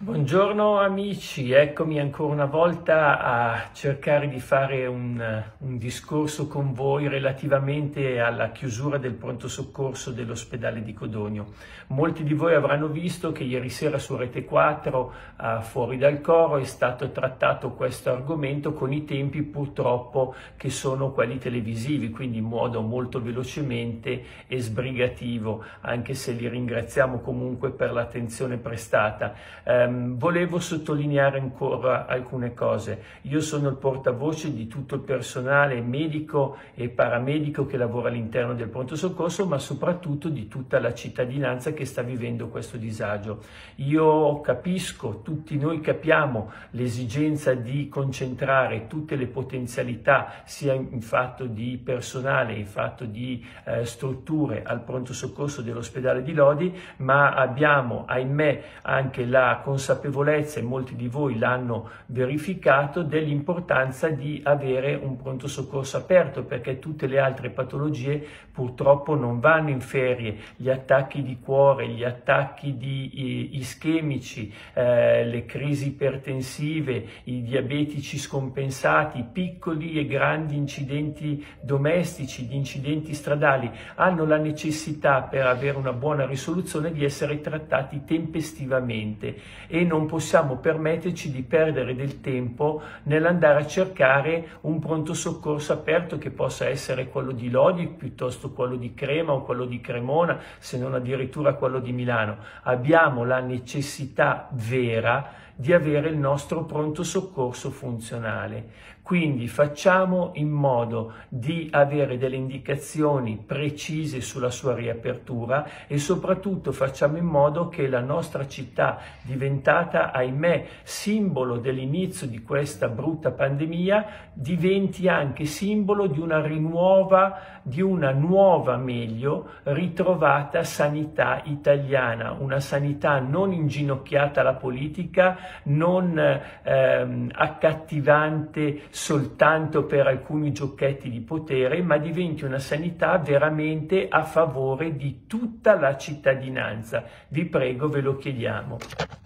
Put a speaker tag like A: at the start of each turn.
A: Buongiorno amici, eccomi ancora una volta a cercare di fare un discorso con voi relativamente alla chiusura del pronto soccorso dell'ospedale di Codogno. Molti di voi avranno visto che ieri sera su Rete 4, fuori dal coro, è stato trattato questo argomento con i tempi purtroppo che sono quelli televisivi, quindi in modo molto velocemente e sbrigativo, anche se li ringraziamo comunque per l'attenzione prestata. Volevo sottolineare ancora alcune cose. Io sono il portavoce di tutto il personale medico e paramedico che lavora all'interno del pronto soccorso, ma soprattutto di tutta la cittadinanza che sta vivendo questo disagio. Io capisco, tutti noi capiamo l'esigenza di concentrare tutte le potenzialità, sia in fatto di personale, in fatto di strutture al pronto soccorso dell'ospedale di Lodi, ma abbiamo, ahimè, anche la consapevolezza, e molti di voi l'hanno verificato, dell'importanza di avere un pronto soccorso aperto, perché tutte le altre patologie purtroppo non vanno in ferie. Gli attacchi di cuore, gli attacchi ischemici, le crisi ipertensive, i diabetici scompensati, piccoli e grandi incidenti domestici, gli incidenti stradali, hanno la necessità, per avere una buona risoluzione, di essere trattati tempestivamente, e non possiamo permetterci di perdere del tempo nell'andare a cercare un pronto soccorso aperto, che possa essere quello di Lodi piuttosto quello di Crema o quello di Cremona, se non addirittura quello di Milano. Abbiamo la necessità vera di avere il nostro pronto soccorso funzionale. Quindi facciamo in modo di avere delle indicazioni precise sulla sua riapertura, e soprattutto facciamo in modo che la nostra città, diventata ahimè simbolo dell'inizio di questa brutta pandemia, diventi anche simbolo di una nuova meglio ritrovata sanità italiana, una sanità non inginocchiata alla politica, non accattivante soltanto per alcuni giochetti di potere, ma diventi una sanità veramente a favore di tutta la cittadinanza. Vi prego, ve lo chiediamo.